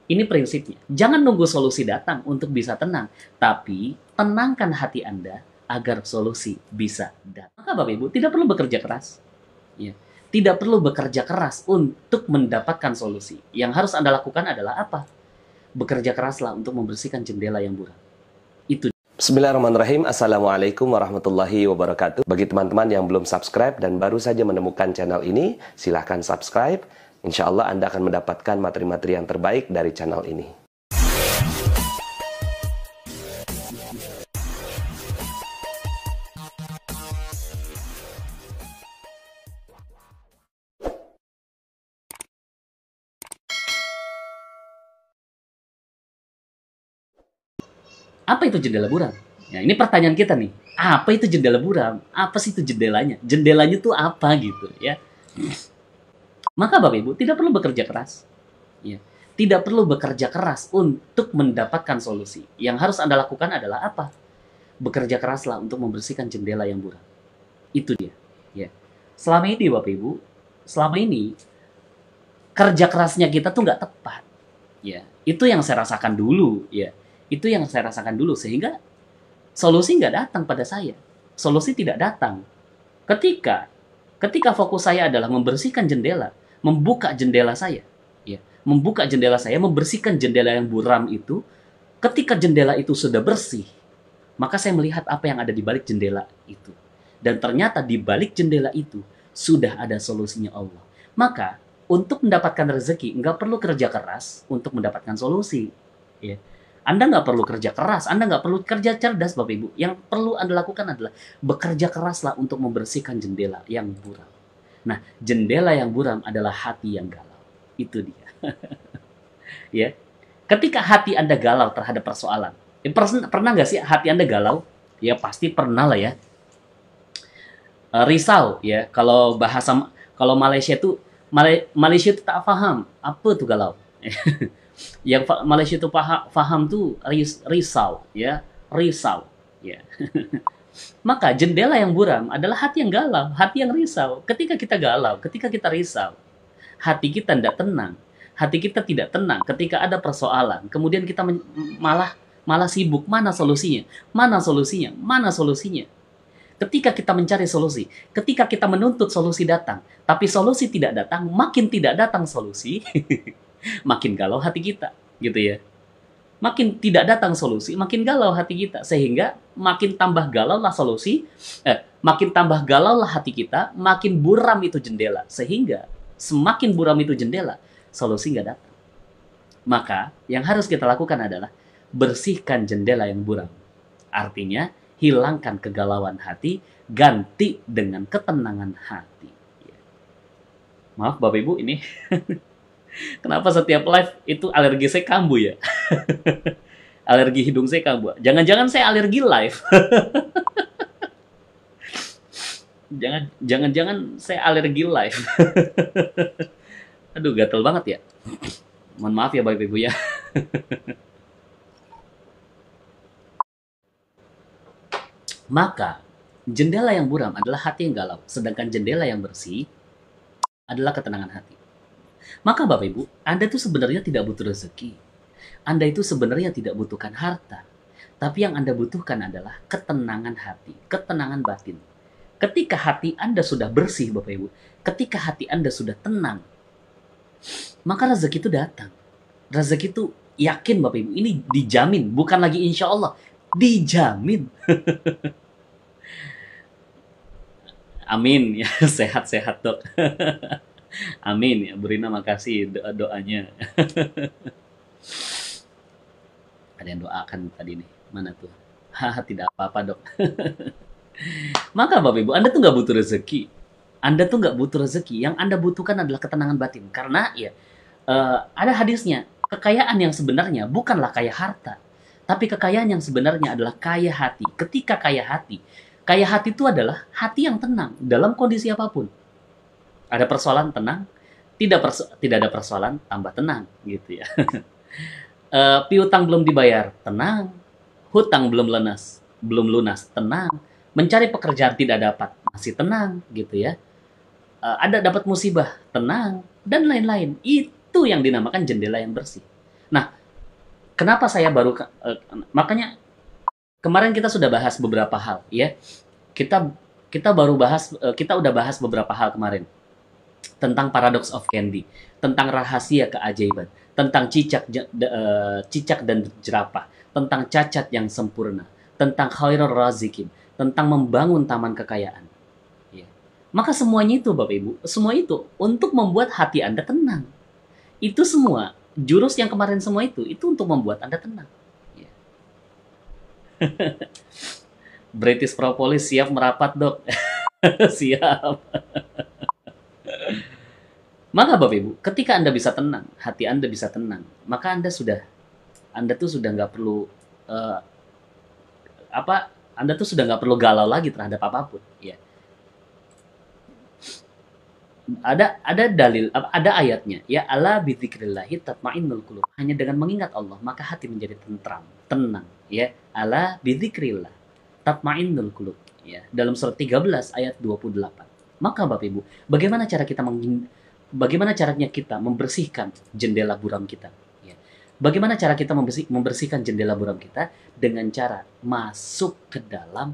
Ini prinsipnya. Jangan nunggu solusi datang untuk bisa tenang, tapi tenangkan hati Anda agar solusi bisa datang. Maka Bapak Ibu tidak perlu bekerja keras. Ya. Tidak perlu bekerja keras untuk mendapatkan solusi. Yang harus Anda lakukan adalah apa? Bekerja keraslah untuk membersihkan jendela yang buram. Itu. Bismillahirrahmanirrahim. Assalamualaikum warahmatullahi wabarakatuh. Bagi teman-teman yang belum subscribe dan baru saja menemukan channel ini, silahkan subscribe. Insya Allah Anda akan mendapatkan materi-materi yang terbaik dari channel ini. Apa itu jendela buram? Ya, ini pertanyaan kita nih. Apa itu jendela buram? Apa sih itu jendelanya? Jendelanya tuh apa gitu ya? Maka Bapak Ibu tidak perlu bekerja keras. Ya. Tidak perlu bekerja keras untuk mendapatkan solusi. Yang harus Anda lakukan adalah apa? Bekerja keraslah untuk membersihkan jendela yang buram. Itu dia. Ya. Selama ini Bapak Ibu, selama ini kerja kerasnya kita tuh nggak tepat. Ya. Itu yang saya rasakan dulu. Ya. Itu yang saya rasakan dulu, sehingga solusi nggak datang pada saya. Solusi tidak datang. Ketika fokus saya adalah membersihkan jendela, membuka jendela saya, ya, membuka jendela saya, membersihkan jendela yang buram itu. Ketika jendela itu sudah bersih, maka saya melihat apa yang ada di balik jendela itu. Dan ternyata di balik jendela itu sudah ada solusinya Allah. Maka untuk mendapatkan rezeki nggak perlu kerja keras untuk mendapatkan solusi. Ya. Anda nggak perlu kerja keras, Anda nggak perlu kerja cerdas, Bapak Ibu. Yang perlu Anda lakukan adalah bekerja keraslah untuk membersihkan jendela yang buram. Nah, jendela yang buram adalah hati yang galau. Itu dia. Ya, ketika hati Anda galau terhadap persoalan, pernah nggak sih hati Anda galau? Ya pasti pernah lah ya. Risau ya. Kalau Malaysia itu tak paham apa tuh galau. Yang Malaysia itu paham tuh risau ya, risau ya. Maka jendela yang buram adalah hati yang galau, hati yang risau. Ketika kita galau, ketika kita risau, hati kita tidak tenang, hati kita tidak tenang. Ketika ada persoalan, kemudian kita malah sibuk, mana solusinya, mana solusinya, mana solusinya. Ketika kita mencari solusi, ketika kita menuntut solusi datang, tapi solusi tidak datang, makin tidak datang solusi. Makin galau hati kita, gitu ya. Makin tidak datang solusi, makin galau hati kita, sehingga makin tambah galau lah makin tambah galau lah hati kita, makin buram itu jendela, sehingga semakin buram itu jendela, solusi nggak datang. Maka yang harus kita lakukan adalah bersihkan jendela yang buram. Artinya hilangkan kegalauan hati, ganti dengan ketenangan hati. Maaf Bapak Ibu, ini kenapa setiap live itu alergi saya kambuh ya? Alergi hidung saya kambuh. Jangan-jangan saya alergi live. Jangan-jangan saya alergi live. Aduh, gatel banget ya. Mohon maaf ya Bapak Ibu ya. Maka jendela yang buram adalah hati yang galau, sedangkan jendela yang bersih adalah ketenangan hati. Maka Bapak Ibu, Anda itu sebenarnya tidak butuh rezeki. Anda itu sebenarnya tidak butuhkan harta. Tapi yang Anda butuhkan adalah ketenangan hati, ketenangan batin. Ketika hati Anda sudah bersih Bapak Ibu, ketika hati Anda sudah tenang, maka rezeki itu datang. Rezeki itu yakin Bapak Ibu, ini dijamin, bukan lagi insya Allah, dijamin. Amin ya, sehat-sehat dok. Amin ya, Burina makasih doanya. Ada yang doakan tadi nih, mana tuh? Tidak apa-apa dok. Maka Bapak Ibu, Anda tuh nggak butuh rezeki. Anda tuh nggak butuh rezeki. Yang Anda butuhkan adalah ketenangan batin. Karena ya ada hadisnya, kekayaan yang sebenarnya bukanlah kaya harta, tapi kekayaan yang sebenarnya adalah kaya hati. Ketika kaya hati itu adalah hati yang tenang dalam kondisi apapun. Ada persoalan tenang, tidak ada persoalan tambah tenang gitu ya. Piutang belum dibayar, tenang. Hutang belum lunas, tenang. Mencari pekerjaan tidak dapat, masih tenang gitu ya. Ada dapat musibah, tenang, dan lain-lain. Itu yang dinamakan jendela yang bersih. Nah, kenapa saya makanya kemarin kita sudah bahas beberapa hal, ya. Kita kita baru bahas, kita udah bahas beberapa hal kemarin tentang paradox of candy, tentang rahasia keajaiban, tentang cicak dan jerapah, tentang cacat yang sempurna, tentang khairul razikin, tentang membangun taman kekayaan. Ya. Maka semuanya itu, Bapak Ibu, semua itu untuk membuat hati Anda tenang. Itu semua, jurus yang kemarin semua itu untuk membuat Anda tenang. Ya. British Propolis siap merapat, Dok. Siap. Maka Bapak Ibu, ketika Anda bisa tenang, hati Anda bisa tenang, maka Anda tuh sudah nggak perlu eh, Anda tuh sudah nggak perlu galau lagi terhadap apapun. Ya. Ada dalil, ada ayatnya. Ya ala bidzikrillahi tatmainnul qulub. Hanya dengan mengingat Allah, maka hati menjadi tentram, tenang. Ya ala bidzikrillah tatmainnul qulub. Ya, dalam surat 13 ayat 28. Maka Bapak Ibu, bagaimana caranya kita membersihkan jendela buram kita? Ya. Bagaimana cara kita membersihkan jendela buram kita? Dengan cara masuk ke dalam,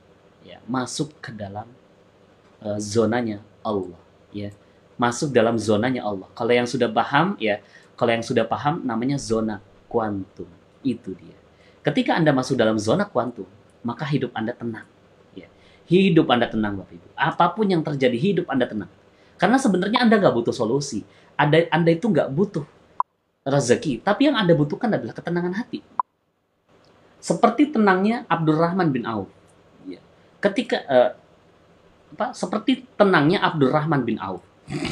zonanya Allah. Ya, masuk dalam zonanya Allah. Kalau yang sudah paham, namanya zona kuantum. Itu dia. Ketika Anda masuk dalam zona kuantum, maka hidup Anda tenang. Ya. Hidup Anda tenang, Bapak Ibu. Apapun yang terjadi, hidup Anda tenang. Karena sebenarnya Anda nggak butuh solusi. Anda itu nggak butuh rezeki. Tapi yang Anda butuhkan adalah ketenangan hati. Seperti tenangnya Abdurrahman bin Auf. Ya. Seperti tenangnya Abdurrahman bin Auf.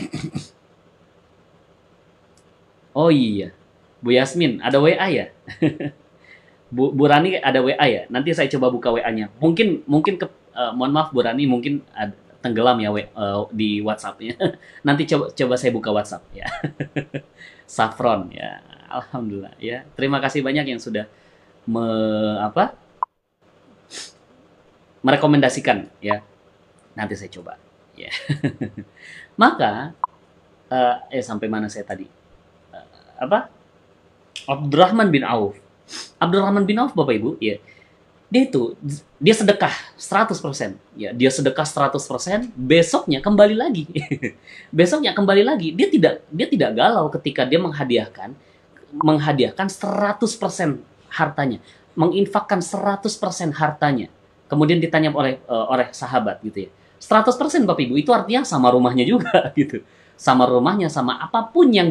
Oh iya, Bu Yasmin, ada WA ya? Bu Rani ada WA ya? Nanti saya coba buka WA-nya. Mungkin mohon maaf Bu Rani, mungkin tenggelam ya di WhatsApp-nya. Nanti coba saya buka WhatsApp ya. Saffron ya. Alhamdulillah ya. Terima kasih banyak yang sudah merekomendasikan ya. Nanti saya coba ya. Maka sampai mana saya tadi? Abdurrahman bin Auf. Abdurrahman bin Auf, Bapak Ibu, ya. Dia sedekah 100%. Ya, dia sedekah 100%, besoknya kembali lagi. Besoknya kembali lagi. Dia tidak galau ketika dia menghadiahkan 100% hartanya, menginfakkan 100% hartanya. Kemudian ditanya oleh sahabat gitu ya. 100% Bapak Ibu, itu artinya sama rumahnya juga gitu. Sama rumahnya, sama apapun yang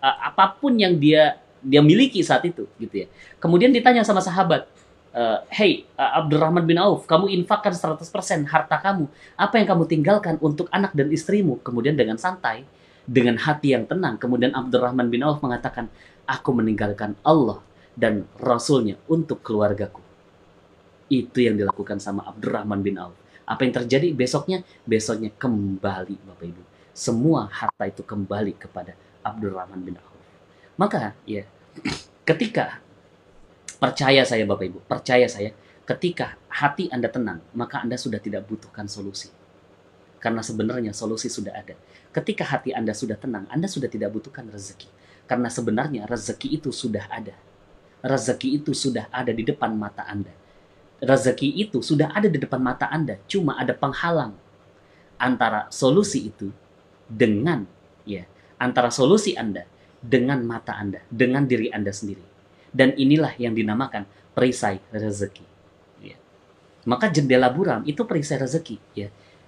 dia miliki saat itu gitu ya. Kemudian ditanya sama sahabat, hey Abdurrahman bin Auf, kamu infakkan 100% harta kamu, apa yang kamu tinggalkan untuk anak dan istrimu? Kemudian dengan santai, dengan hati yang tenang, kemudian Abdurrahman bin Auf mengatakan, aku meninggalkan Allah dan Rasulnya untuk keluargaku. Itu yang dilakukan sama Abdurrahman bin Auf. Apa yang terjadi besoknya? Besoknya kembali Bapak Ibu. Semua harta itu kembali kepada Abdurrahman bin Auf. Maka ya, ketika percaya saya Bapak Ibu, percaya saya, ketika hati Anda tenang, maka Anda sudah tidak butuhkan solusi. Karena sebenarnya solusi sudah ada. Ketika hati Anda sudah tenang, Anda sudah tidak butuhkan rezeki. Karena sebenarnya rezeki itu sudah ada. Rezeki itu sudah ada di depan mata Anda. Rezeki itu sudah ada di depan mata Anda. Cuma ada penghalang antara solusi itu dengan antara solusi Anda dengan mata Anda, dengan diri Anda sendiri. Dan inilah yang dinamakan perisai rezeki. Ya. Maka jendela buram itu perisai rezeki. Ya.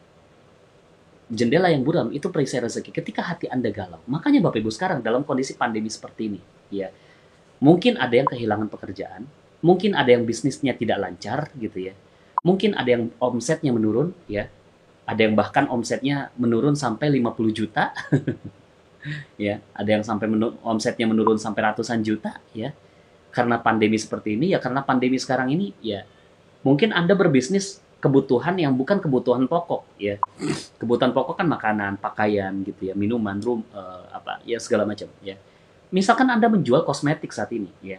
Jendela yang buram itu perisai rezeki. Ketika hati Anda galau, makanya Bapak Ibu sekarang dalam kondisi pandemi seperti ini, ya, mungkin ada yang kehilangan pekerjaan, mungkin ada yang bisnisnya tidak lancar, gitu ya. Mungkin ada yang omsetnya menurun, ya. Ada yang bahkan omsetnya menurun sampai 50 juta. Ya, ada yang sampai omsetnya menurun sampai ratusan juta, ya. Karena pandemi seperti ini, ya karena pandemi sekarang ini, ya mungkin Anda berbisnis kebutuhan yang bukan kebutuhan pokok, ya. Kebutuhan pokok kan makanan, pakaian, gitu ya, minuman, ya segala macam, ya. Misalkan Anda menjual kosmetik saat ini, ya.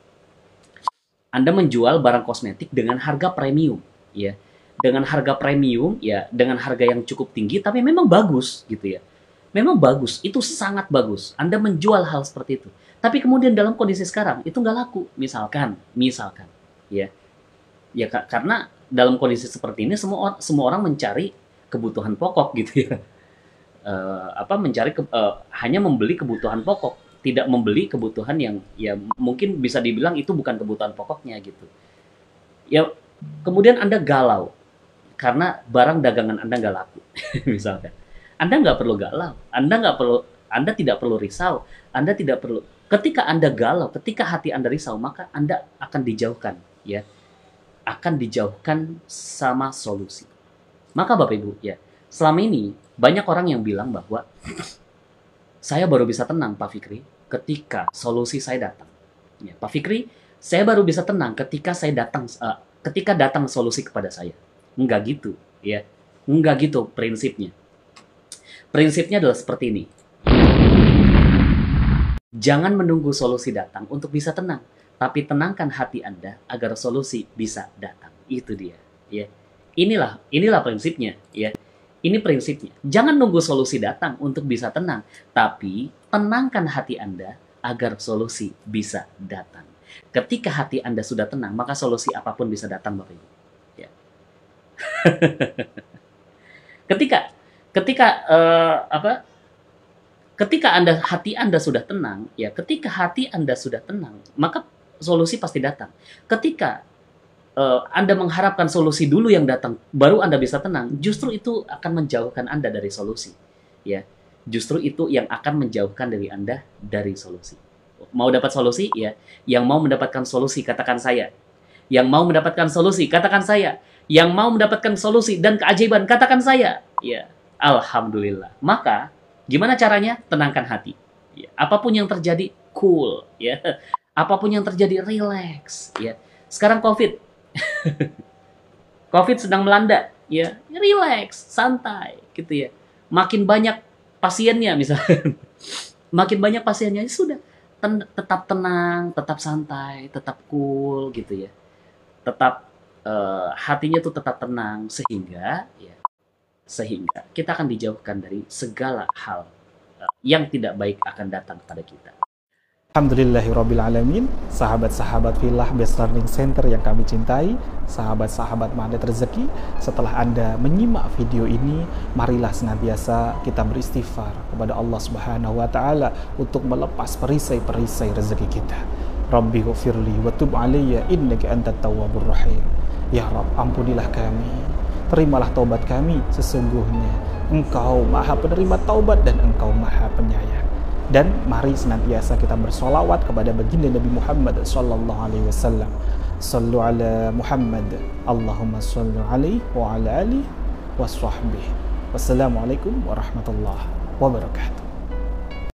Anda menjual barang kosmetik dengan harga premium, ya. Dengan harga premium, ya, dengan harga yang cukup tinggi, tapi memang bagus, gitu ya. Memang bagus, itu sangat bagus. Anda menjual hal seperti itu. Tapi kemudian dalam kondisi sekarang itu nggak laku, misalkan, ya, karena dalam kondisi seperti ini semua orang mencari kebutuhan pokok gitu ya. Hanya membeli kebutuhan pokok, tidak membeli kebutuhan yang ya mungkin bisa dibilang itu bukan kebutuhan pokoknya gitu. Ya kemudian Anda galau karena barang dagangan Anda nggak laku, misalkan. Anda nggak perlu galau, Anda tidak perlu risau, Anda tidak perlu. Ketika Anda galau, ketika hati Anda risau, maka Anda akan dijauhkan, ya, akan dijauhkan sama solusi. Maka Bapak Ibu, ya, selama ini banyak orang yang bilang bahwa saya baru bisa tenang, Pak Fikri, ketika solusi saya datang. Ya, Pak Fikri, saya baru bisa tenang ketika ketika datang solusi kepada saya. Enggak gitu, ya. Enggak gitu prinsipnya. Prinsipnya adalah seperti ini. Jangan menunggu solusi datang untuk bisa tenang, tapi tenangkan hati Anda agar solusi bisa datang. Itu dia, ya. Inilah prinsipnya, ya. Ini prinsipnya. Jangan nunggu solusi datang untuk bisa tenang, tapi tenangkan hati Anda agar solusi bisa datang. Ketika hati Anda sudah tenang, maka solusi apapun bisa datang, Bapak Ibu. Ya. Ketika hati Anda sudah tenang, ya, ketika hati Anda sudah tenang, maka solusi pasti datang. Ketika Anda mengharapkan solusi dulu yang datang, baru Anda bisa tenang, justru itu akan menjauhkan Anda dari solusi. Ya, justru itu yang akan menjauhkan dari Anda dari solusi. Mau dapat solusi, ya. Yang mau mendapatkan solusi, katakan saya. Yang mau mendapatkan solusi, katakan saya. Yang mau mendapatkan solusi dan keajaiban, katakan saya. Ya, alhamdulillah. Maka, gimana caranya? Tenangkan hati. Ya, apapun yang terjadi, cool. Ya, apapun yang terjadi, relax. Ya, sekarang COVID. COVID sedang melanda, ya, relax, santai, gitu ya. Makin banyak pasiennya, misalnya, makin banyak pasiennya, ya sudah, tetap tenang, tetap santai, tetap cool, gitu ya. Tetap hatinya tuh tetap tenang, sehingga kita akan dijauhkan dari segala hal yang tidak baik akan datang kepada kita. Alhamdulillahirrabbilalamin, sahabat-sahabat Filah Best Learning Center yang kami cintai, sahabat-sahabat Magnet Rezeki, setelah Anda menyimak video ini, marilah senantiasa kita beristighfar kepada Allah Subhanahu wa Ta'ala untuk melepas perisai-perisai rezeki kita. Rabbi ghafirli wa tub alayya innaka antat tawwabur rahim. Ya Rabb, ampunilah kami, terimalah taubat kami, sesungguhnya Engkau Maha Penerima taubat dan Engkau Maha Penyayang. Dan mari senantiasa kita bersolawat kepada baginda Nabi Muhammad sallallahu alaihi wasallam. Sallu ala Muhammad, Allahumma sallu alaihi wa ala alihi wa sahbihi. Wassalamualaikum warahmatullahi wabarakatuh.